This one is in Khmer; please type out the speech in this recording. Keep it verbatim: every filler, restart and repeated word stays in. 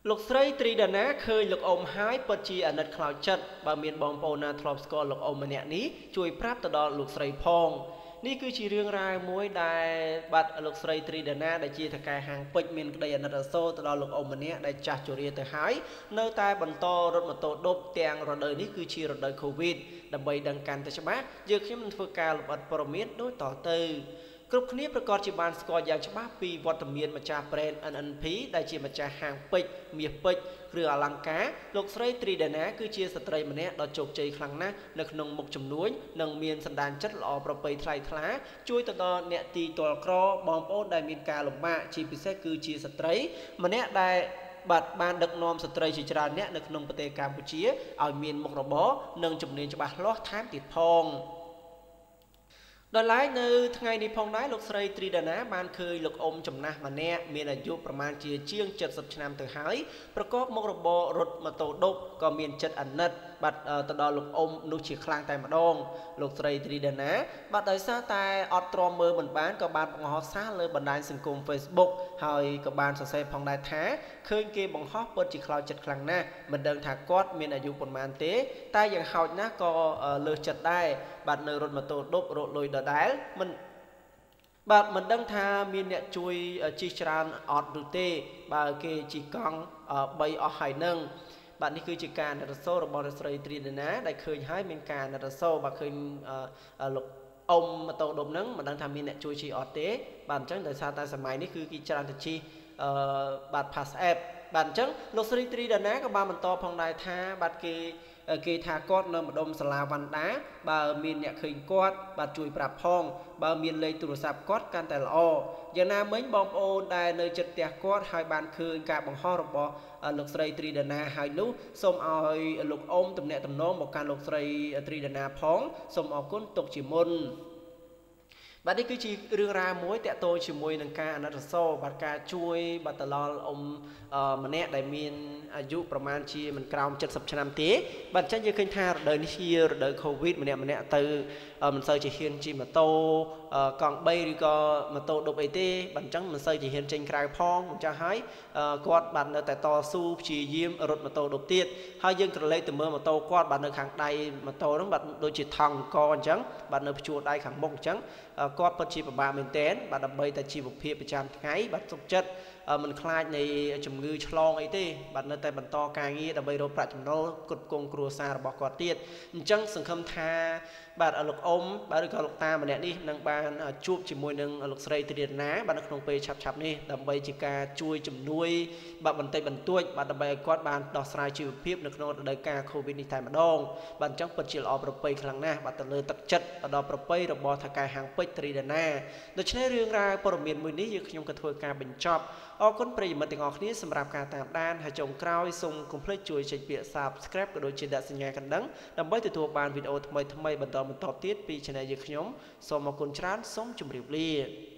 លោកស្រីត្រីដាណាឃើញលោកអ៊ំហើយពិតជាអាណិតខ្លោចចិត្តបើមានបងប្អូនណាធ្លាប់ស្គាល់លោកអ៊ំម្នាក់នេះជួយប្រាប់ទៅដល់លោកស្រីផងនេះគឺជារឿងរ៉ាវមួយដែលបាត់លោកស្រីត្រីដាណាដែលជាថកែហាងពេជ្រមានក្តីអាណិតអាសូរទៅដល់លោកអ៊ំម្នាក់ដែលចាស់ជរាទៅហើយនៅតែបន្តរត់ម៉ូតូឌុបទាំងរដូវនេះគឺជារដូវកូវីដដើម្បីដឹងកាន់តែច្បាស់យើងខ្ញុំនឹងធ្វើការលម្អិតព័ត៌មានដូចតទៅគ្រប់គ្នាប្រកាសជាបានស្គាល់យ៉ាងច្បាស់ពីវត្តមានម្ចាស់ brand เอ็น เอ็น พี ដែលជាម្ចាស់ហាងពេជ្រមាសពេជ្រគ្រឿងអលង្ការលោកស្រីត្រីដាណាគឺជាស្ត្រីម្នាក់ដ៏ជោគជ័យខ្លាំងណាស់នៅក្នុងមុខជំនួញនិងមានសន្តានចិត្តល្អប្រពៃថ្លៃថ្លាជួយទៅដល់អ្នកទីទល់ក្របងប្អូនដែលមានការលំបាកជាពិសេសគឺជាស្ត្រីម្នាក់ដែលបាទបានដឹកនាំស្ត្រីជាច្រើនអ្នកនៅក្នុងប្រទេសកម្ពុជាឲ្យមានមុខរបរនិងជំនាញច្បាស់លាស់ថែមទៀតផងដល់ឡែកនៅថ្ងៃនេះផងដែរលោកស្រីត្រីដាណាបានឃើញលោកអ៊ំចំណាស់ម្នាក់មានអាយុប្រមាណជាជាងเจ็ดสิบឆ្នាំទៅហើយប្រកបមុខរបររត់ម៉ូតូឌុបក៏មានចិត្តអាណិតបាទទៅដល់លោកអ៊ំនោះជាខ្លាំងតែម្ដងលោកស្រីត្រីដាណាបាទដោយសារតែអត់ទ្រាំមើលមិនបានក៏បានបង្ហោះសារលើបណ្ដាញសង្គម Facebook ហើយក៏បានសរសេរផងដែរថាឃើញគេបង្ហោះពិតជាខ្លោចចិត្តខ្លាំងណាស់មិនដឹងថាគាត់មានអាយុប៉ុន្មានទេតែយ៉ាងហោចណាស់ក៏លើសចិត្តដែរបាទនៅរត់ម៉ូតូឌុបរកលុយដដែលមិនបាទមិនដឹងថាមានអ្នកជួយជិះច្រើនអត់ឬទេបើគេជិះកង់បីអស់ហើយនឹងបាទនេះគឺជាការណរសោរបស់លោកស្រីត្រីដាណាដែលឃើញហើយមានការណរសោបាទឃើញលោកអ៊ំម៉ូតូឌុបហ្នឹងមិនដឹងថាមានអ្នកជួយជិះអត់ទេបាទអញ្ចឹងដោយសារតែសម័យនេះគឺគេច្រើនទៅជិះអឺបាទ pass app បាទអញ្ចឹងលោកស្រីត្រីដាណាក៏បានបន្តផងដែរថាបាទគេគេថាគាត់នៅម្ដុំសាលាវណ្ណដាបើមានអ្នកឃើញគាត់បាទជួយប្រាប់ផងបើមានលេខទូរស័ព្ទគាត់កាន់តែល្អយ៉ាងណាមិញបងប្អូនដែលនៅជិតផ្ទះគាត់ហើយបានឃើញការបង្ហោះរបស់លោកស្រីត្រីដាណាហើយនោះសូមឲ្យលោកអ៊ំទំនាក់ទំនងមកកាន់លោកស្រីត្រីដាណាផងសូមអរគុណទុកជាមុនបាទនេះគឺជារឿងរ៉ាវមួយតាក់ទងជាមួយនឹងការអាណិតអាសូរបាទការជួយបាទទៅដល់អ៊ំម្នាក់ដែលមានអាយុប្រមាណជាមិនក្រោមเจ็ดสิบឆ្នាំទេបាទអញ្ចឹងយើងឃើញថារដូវនេះជារដូវកូវីដម្នាក់ម្នាក់ទៅមិនសូវជាហ៊ានជិះម៉ូតូកង់បីឬក៏ម៉ូតូឌុបអីទេបាទអញ្ចឹងមិនសូវជាហ៊ានចេញក្រៅផងអញ្ចឹងហើយគាត់បាទនៅតែតស៊ូព្យាយាមរត់ម៉ូតូឌុបទៀតហើយយើងក្រឡេកទៅមើលម៉ូតូគាត់បាទនៅខាងដៃម៉ូតូហ្នឹងបាទដូចជាថង់អង្គអញ្ចឹងបាទនៅព្យួរដៃខាងមុខអញ្ចឹងគាត់ពិតជាពិបាកមែនទែនបាទដើម្បីតែជីវភាពប្រចាំថ្ងៃបាទសុខចិត្តមិនខ្លាចនៃជំងឺឆ្លងអីទេបាទនៅតែបន្តការងារដើម្បីរកប្រាក់ចំណូលគ្រប់គ្រងគ្រួសាររបស់គាត់ទៀតអញ្ចឹងសង្ឃឹមថាបាទលោកអ៊ំបាទឬក៏លោកតាម្នាក់នេះនឹងបានជួបជាមួយនឹងលោកស្រីត្រីដាណាបាទនៅក្នុងពេលឆាប់ឆាប់នេះដើម្បីជាការជួយជំនួយបាទបន្តិចបន្តួចបាទដើម្បីឲ្យគាត់បានដោះស្រាយជីវភាពនៅក្នុងរដូវកាលកូវីដនេះតែម្ដងបាទអញ្ចឹងពិតជាល្អប្រពៃខ្លាំងណាស់បាទទៅលើទឹកចិត្តដល់ប្រពៃរបស់ថកែហាងពេជ្រត្រីដាណាដូច្នេះរឿងរ៉ាវព័ត៌មានមួយនេះយើងខ្ញុំក៏ធ្វើការបញ្ចប់អរគុណប្រិយមិត្តទាំងអស់គ្នាសម្រាប់ការតាមដានហើយចុងក្រោយសូមកុំភ្លេចជួយចុចពាក្យ Subscribe ក៏ដូចជាដាក់សញ្ញាកណ្ដឹងដើម្បីទទួលបានវីដេអូថ្មីៗបន្តបន្តទៀតពី Channel យើងខ្ញុំសូមអរគុណច្រើនសូមជម្រាបលា